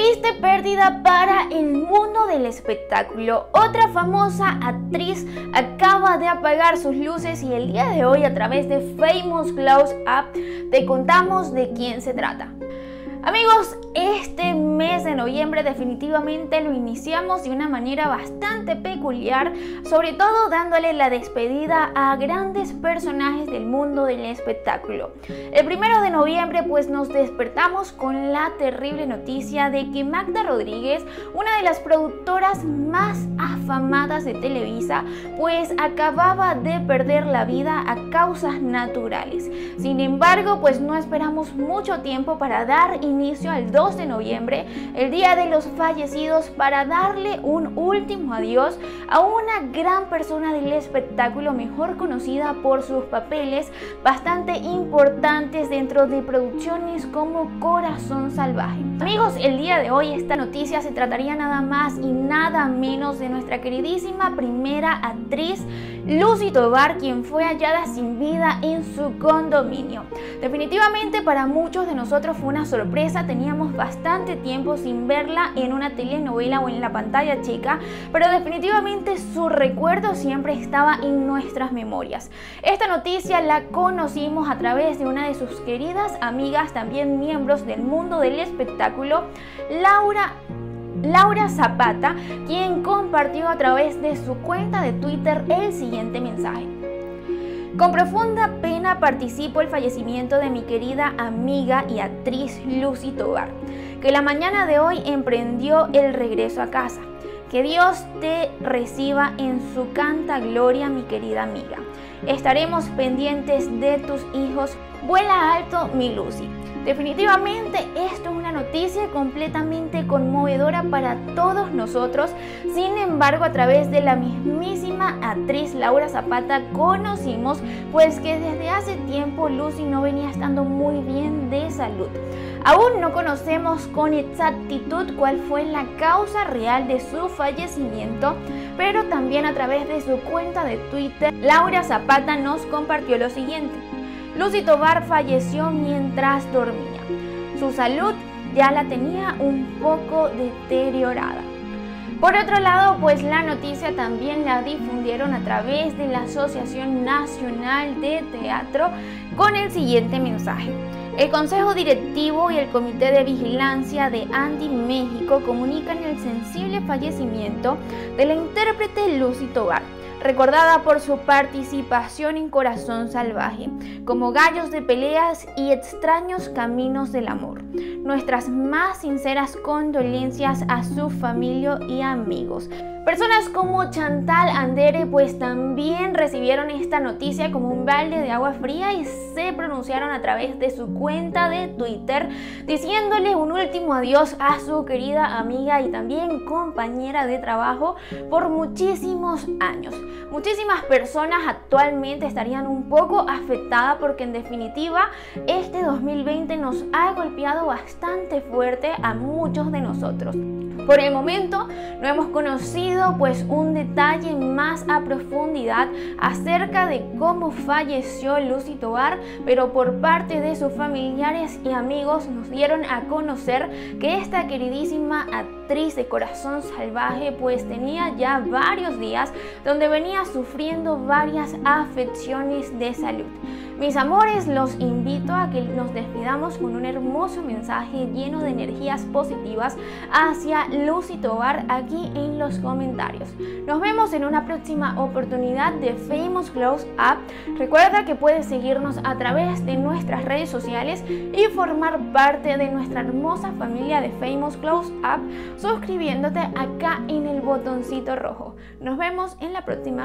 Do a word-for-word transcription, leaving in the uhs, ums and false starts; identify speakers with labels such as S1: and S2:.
S1: Triste pérdida para el mundo del espectáculo. Otra famosa actriz acaba de apagar sus luces y el día de hoy, a través de Famous Close Up, te contamos de quién se trata. Amigos, este mes de noviembre definitivamente lo iniciamos de una manera bastante peculiar, sobre todo dándole la despedida a grandes personajes del mundo del espectáculo. El primero de noviembre pues nos despertamos con la terrible noticia de que Magda Rodríguez, una de las productoras más afamadas de Televisa, pues acababa de perder la vida a causas naturales. Sin embargo, pues no esperamos mucho tiempo para dar inicio al dos de noviembre, el día de los fallecidos, para darle un último adiós a una gran persona del espectáculo, mejor conocida por sus papeles bastante importantes dentro de producciones como Corazón Salvaje. Amigos, el día de hoy esta noticia se trataría nada más y nada menos de nuestra queridísima primera actriz Lucy Tovar, quien fue hallada sin vida en su condominio. Definitivamente para muchos de nosotros fue una sorpresa. Teníamos bastante tiempo sin verla en una telenovela o en la pantalla chica, pero definitivamente su recuerdo siempre estaba en nuestras memorias. Esta noticia la conocimos a través de una de sus queridas amigas, también miembros del mundo del espectáculo, Laura Laura Zapata, quien compartió a través de su cuenta de Twitter el siguiente mensaje: con profunda pena participo el fallecimiento de mi querida amiga y actriz Lucy Tovar, que la mañana de hoy emprendió el regreso a casa. Que Dios te reciba en su santa gloria, mi querida amiga. Estaremos pendientes de tus hijos. Vuela alto, mi Lucy. Definitivamente esto es una noticia completamente conmovedora para todos nosotros. Sin embargo, a través de la mismísima actriz Laura Zapata conocimos pues que desde hace tiempo Lucy no venía estando muy bien de salud. Aún no conocemos con exactitud cuál fue la causa real de su fallecimiento, pero también a través de su cuenta de Twitter, Laura Zapata nos compartió lo siguiente: Lucy Tovar falleció mientras dormía. Su salud ya la tenía un poco deteriorada. Por otro lado, pues la noticia también la difundieron a través de la Asociación Nacional de Teatro con el siguiente mensaje: el Consejo Directivo y el Comité de Vigilancia de Andy México comunican el sensible fallecimiento de la intérprete Lucy Tovar, recordada por su participación en Corazón Salvaje, como Gallos de Peleas y Extraños Caminos del Amor. Nuestras más sinceras condolencias a su familia y amigos. Personas como Chantal Andere pues también recibieron esta noticia como un balde de agua fría y se pronunciaron a través de su cuenta de Twitter diciéndole un último adiós a su querida amiga y también compañera de trabajo por muchísimos años. Muchísimas personas actualmente estarían un poco afectadas porque en definitiva este dos mil veinte nos ha golpeado bastante fuerte a muchos de nosotros. Por el momento no hemos conocido pues un detalle más a profundidad acerca de cómo falleció Lucy Tovar, pero por parte de sus familiares y amigos nos dieron a conocer que esta queridísima actriz de Corazón Salvaje pues tenía ya varios días donde venía sufriendo varias afecciones de salud. Mis amores, los invito a que nos despidamos con un hermoso mensaje lleno de energías positivas hacia Lucy Tovar aquí en los comentarios. Nos vemos en una próxima oportunidad de Famous Close Up. Recuerda que puedes seguirnos a través de nuestras redes sociales y formar parte de nuestra hermosa familia de Famous Close Up suscribiéndote acá en el botoncito rojo. Nos vemos en la próxima.